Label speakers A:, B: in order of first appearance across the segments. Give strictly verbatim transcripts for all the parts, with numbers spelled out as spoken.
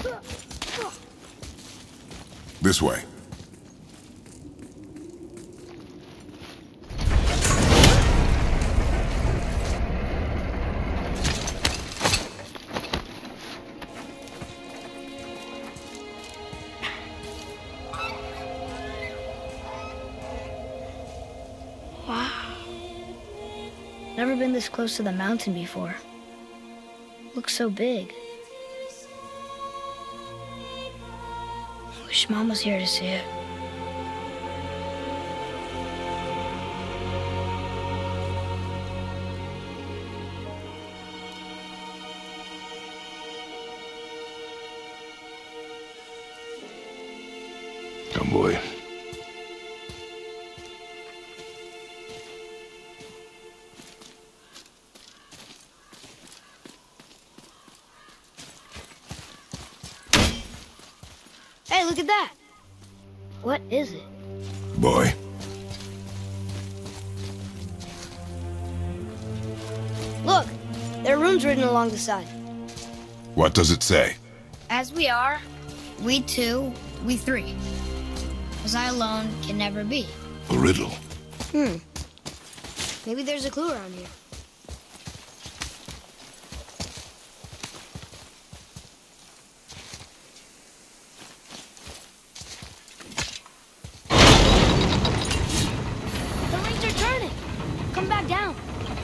A: This way.
B: Never been this close to the mountain before. Looks so big. Wish Mom was here to see it.
A: Come, boy.
B: Hey, look at that! What is it?
A: Boy.
B: Look! There are runes written along the side.
A: What does it say?
B: As we are, we two, we three. As I alone can never be.
A: A riddle.
B: Hmm. Maybe there's a clue around here. Come back down.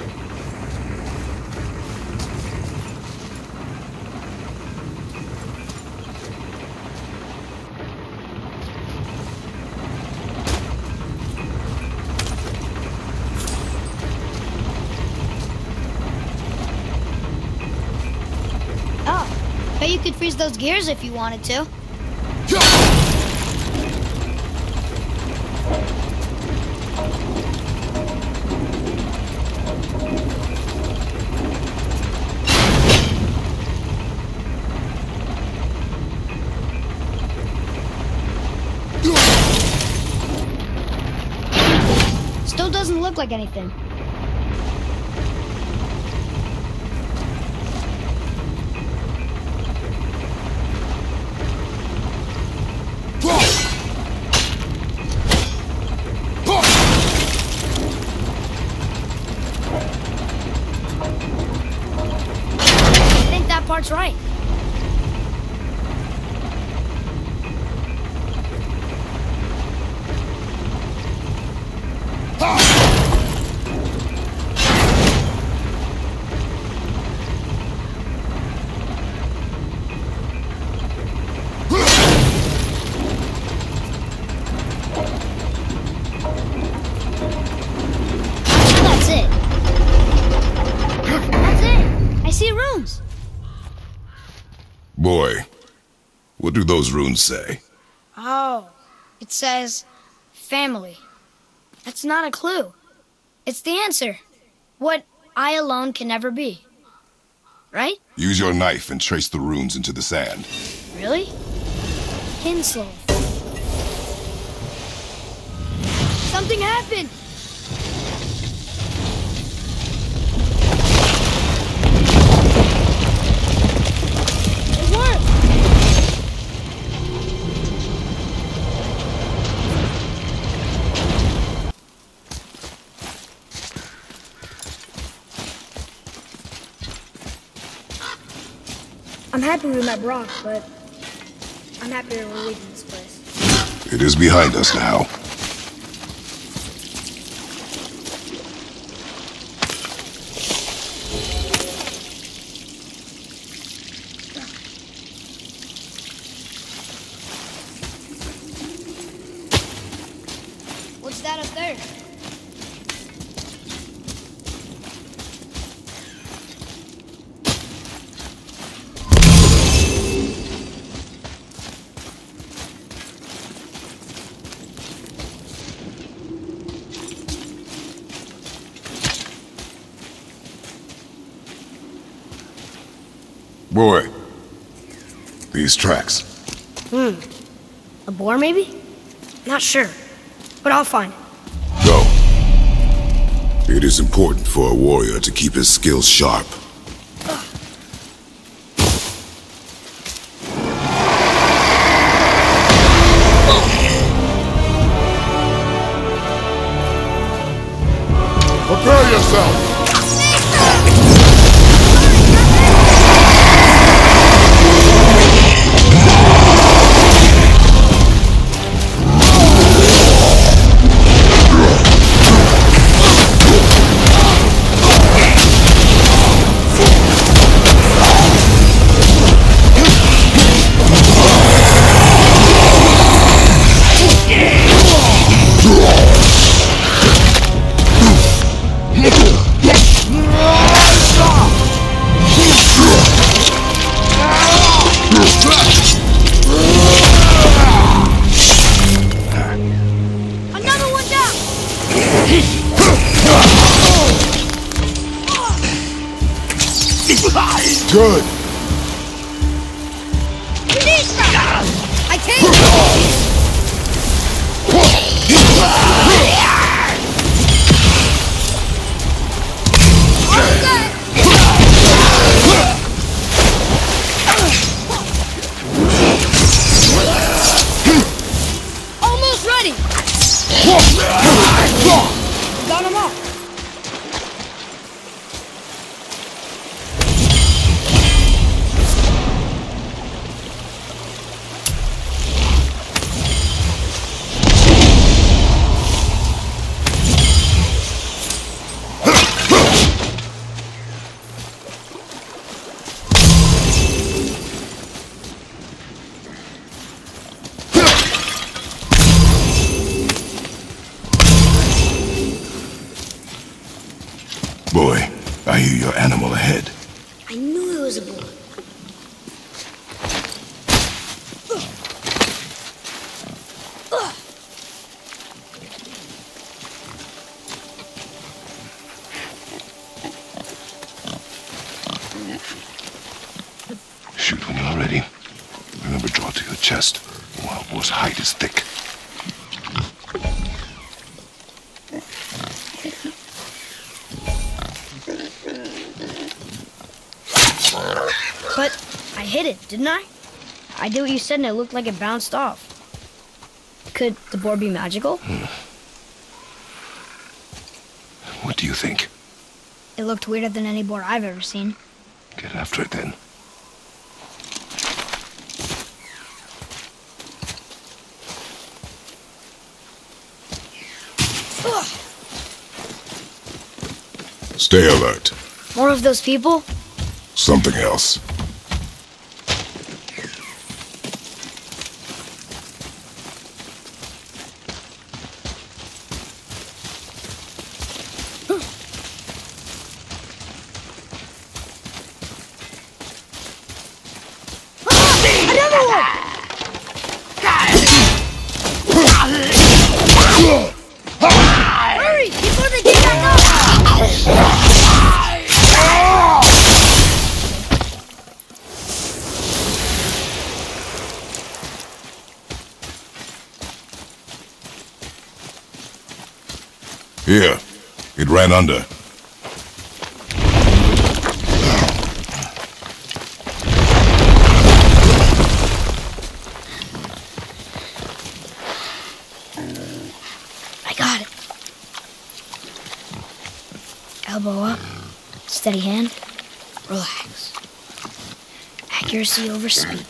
B: Oh, bet you could freeze those gears if you wanted to. Still doesn't look like anything. I think that part's right.
A: Boy, what do those runes say?
B: Oh, it says family. That's not a clue. It's the answer. What I alone can never be. Right?
A: Use your knife and trace the runes into the sand.
B: Really? Kinsel. Something happened! I'm happy we met Brock, but I'm happier we're leaving this place.
A: It is behind us now.
B: What's that up there?
A: Boy, these tracks.
B: Hmm. A boar, maybe? Not sure, but I'll find it.
A: Go. It is important for a warrior to keep his skills sharp. Good.
B: I can't! Almost ready! Got him off!
A: Boy, I hear your animal ahead.
B: I knew it was a boy.
A: Shoot when you're ready. Remember, draw to your chest. Wild boar's hide is thick.
B: But I hit it, didn't I? I did what you said and it looked like it bounced off. Could the boar be magical?
A: Hmm. What do you think?
B: It looked weirder than any boar I've ever seen.
A: Get after it then. Stay alert.
B: More of those people?
A: Something else.
B: Another one! Hurry, before they get back up!
A: Here. It ran under.
B: I got it. Elbow up. Steady hand. Relax. Accuracy over speed.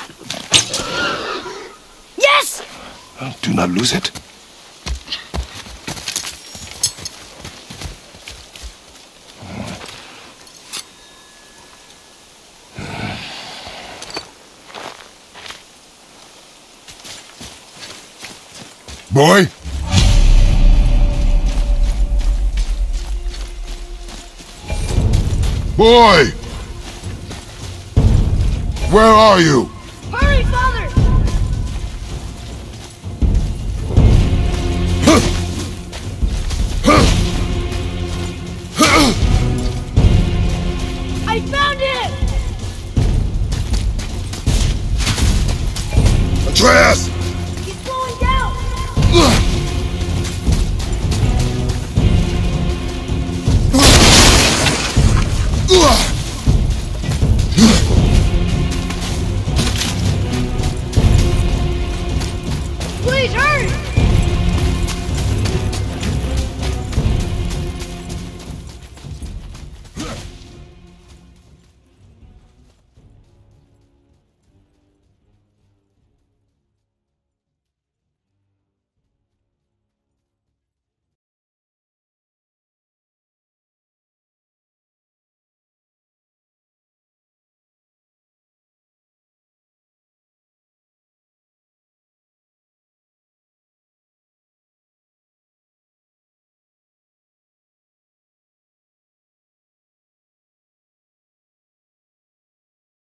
B: Yes!
A: Oh, do not lose it. Boy? Boy! Where are you?
B: Hurry, father! I found it!
A: Atreus!